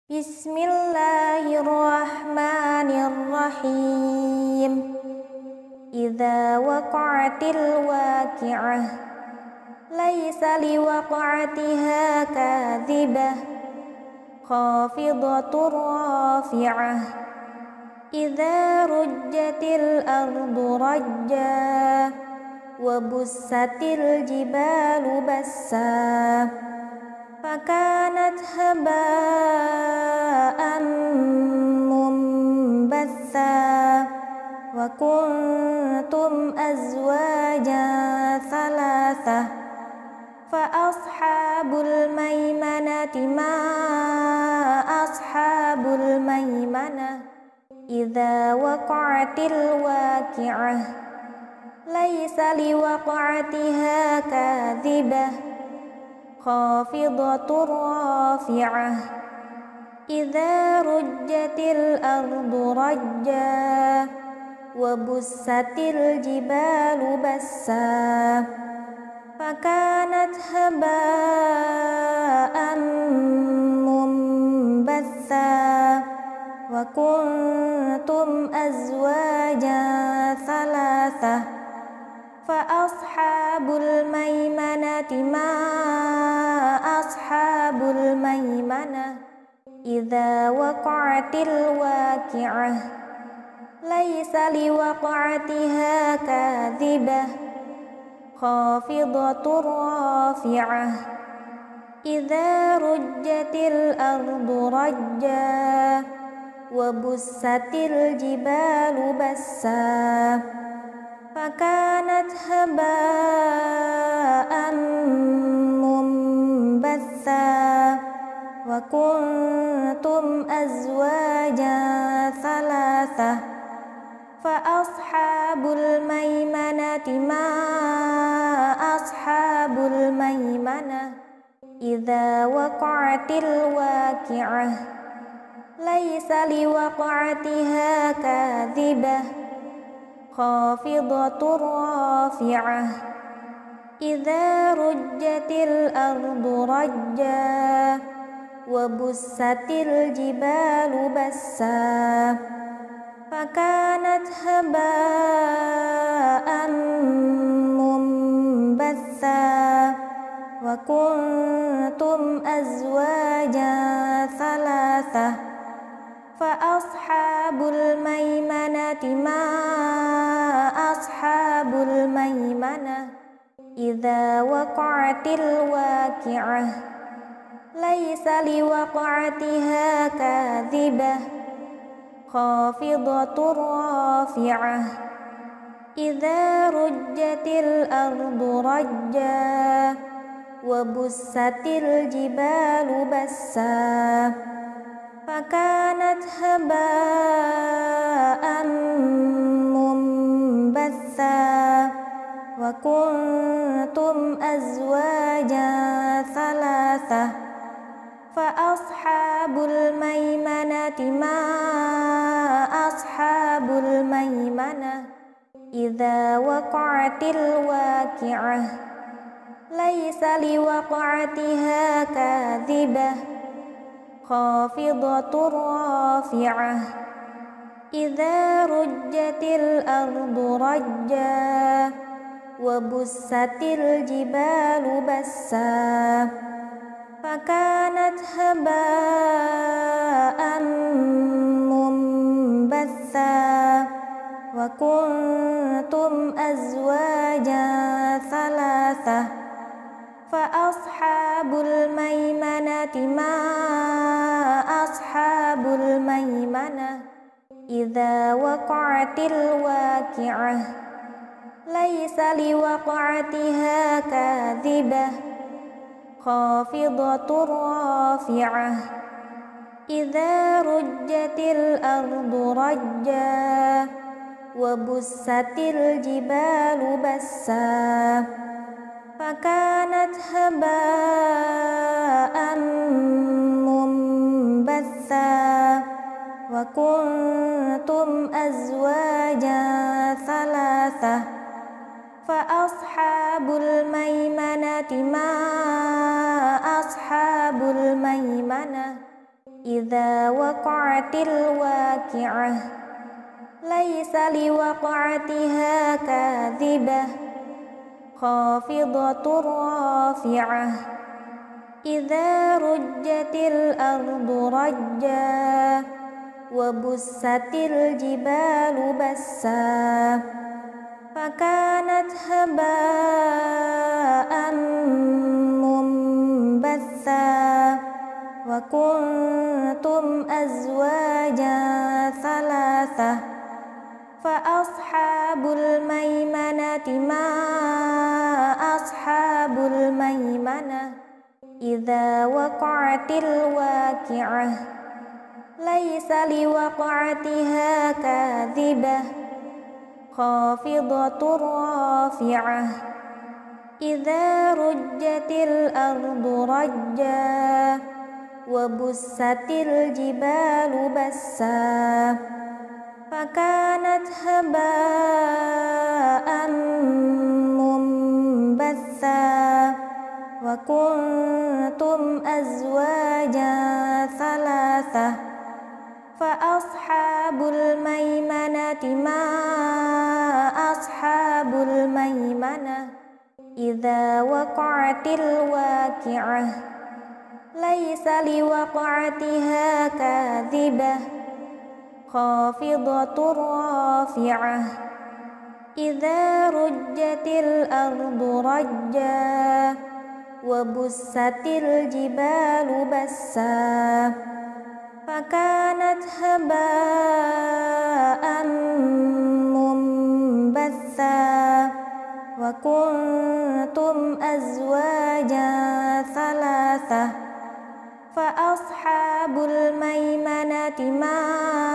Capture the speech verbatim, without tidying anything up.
بسم الله الرحمن الرحيم. إذا وقعت الواقعة ليس لوقعتها كاذبة خافضة رافعة. إذا رجت الأرض رجا وبست الجبال بسا فكانت هباء منبثا وكنتم أزواجا ثلاثة فأصحاب الميمنة ما أصحاب الميمنة. إذا وقعت الواقعة ليس لوقعتها كاذبة خافضة رافعة. إذا رجت الأرض رجا وبست الجبال بسا فكانت هباء منبثا وكنتم أزواجا ثلاثة فأصحاب الميمنة ما أصحاب الميمنة. إذا وقعت الواقعة ليس لوقعتها كاذبة خافضة رافعة. إذا رجت الأرض رجا وبست الجبال بسا فكانت هباء منبثا وكنتم أزواجا ثلاثة فأصحاب الميمنة ما أصحاب الميمنة. إذا وقعت الواقعة ليس لوقعتها كاذبة خافضة رافعة. إذا رجت الأرض رجا وبست الجبال بسا فكانت هباء منبثا وكنتم أزواجا ثلاثة فأصحاب الميمنة ما أصحاب الميمنة. إذا وقعت الواقعة ليس لوقعتها كاذبة خافضة رافعة. إذا رجت الأرض رجا وبست الجبال بسا فكانت هباء منبثا وكنتم أزواجا ثلاثة فأصحاب الميمنة ما أصحاب الميمنة. إذا وقعت الواقعة ليس لوقعتها كاذبة خافضة رافعة. إذا رجت الأرض رجا وبست الجبال بسا فكانت هباء منبثا وكنتم أزواجا ثلاثة فأصحاب الميمنة ما أصحاب الميمنة. إذا وقعت الواقعة ليس لوقعتها كاذبة خافضة رافعة. إذا رجت الأرض رجا وبست الجبال بسا فكانت هباء منبثا وكنتم أزواجا ثلاثة فأصحاب الميمنة ما أصحاب الميمنة إذا وقعت الواقعة ليس لوقعتها كاذبة خافضة رافعة إذا رجت الأرض رجا وبست الجبال بسا فكانت هباء منبثا وكنتم أزواجا ثلاثة فأصحاب الميمنة ما أصحاب الميمنة إذا وقعت الواقعة ليس لوقعتها كاذبة خافضة رافعة إذا رجت الأرض رجا وبست الجبال بسا فكانت هباء منبثا وكنتم أزواجا ثلاثة فأصحاب الميمنة ما أصحاب الميمنة إذا وقعت الواقعة ليس لوقعتها كاذبة خافضة رافعة إذا رجت الأرض رجا وبست الجبال بسا فكانت هباء منبثا وكنتم أزواجا ثلاثة فأصحاب الميمنة ما